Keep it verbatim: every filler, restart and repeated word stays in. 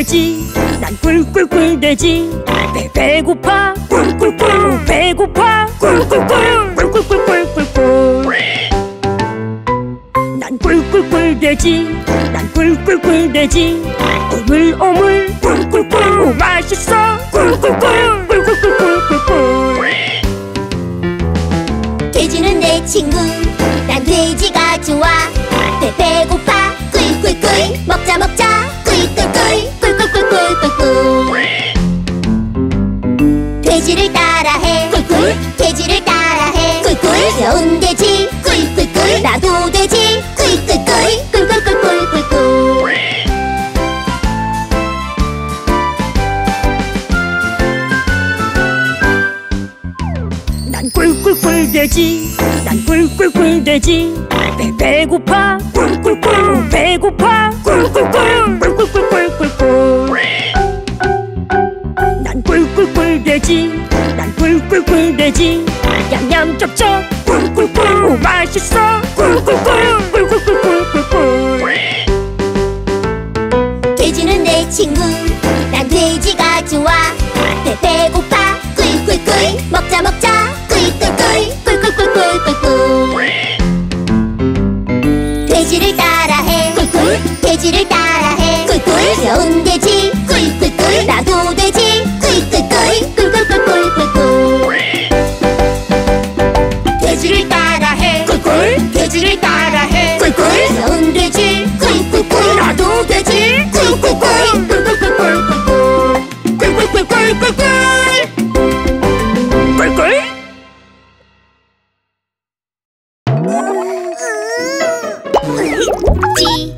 돼지. 난 꿀꿀꿀 돼지. 배 배고파 꿀꿀꿀. 배고파 꿀꿀꿀. 꿀꿀꿀꿀꿀꿀. 난 꿀꿀꿀 돼지. 난 꿀꿀꿀 돼지. 오물오물 꿀꿀꿀. 오, 맛있어 꿀꿀꿀. 꿀꿀꿀꿀꿀꿀. 돼지는 내 친구. 난 돼지가 좋아. 배 배고파 꿀꿀꿀. 먹자 먹자 꿀꿀꿀. 꿀꿀꿀꿀꿀꿀. 돼지를 따라해 꿀꿀. 돼지를 따라해 꿀꿀. 귀여운 돼지 꿀꿀꿀. 나도 돼지 꿀꿀꿀. 꿀꿀꿀꿀꿀꿀. 난 꿀꿀꿀 돼지. 난 꿀꿀꿀 돼지. 배 배고파 꿀꿀꿀. 배고파 꿀꿀꿀. 꿀꿀꿀꿀꿀꿀. 난 꿀꿀꿀 돼지. 난 꿀꿀꿀 돼지. 냠냠 쩝쩝 꿀꿀꿀. 오, 맛있어 꿀꿀꿀. 꿀꿀꿀꿀꿀꿀. 돼지는 내 친구. 난 돼지가 좋아. 배 배고파 꿀꿀꿀. 먹자 먹자 꿀꿀꿀. 꿀꿀꿀꿀꿀꿀. 돼지를 따라해 꿀꿀. 돼지를 따라해 꿀꿀. 귀여운 돼지 꿀꿀꿀. 나도 돼지 꿀꿀꿀. 꿀꿀꿀꿀꿀꿀. 돼지를 따라해 꿀꿀. 돼지를 따라해 꿀꿀. 귀여운 돼지 꿀꿀꿀. 나도 돼지 꿀꿀꿀. 꿀꿀꿀꿀꿀꿀. 꿀꿀꿀꿀꿀꿀. 꿀꿀. 찌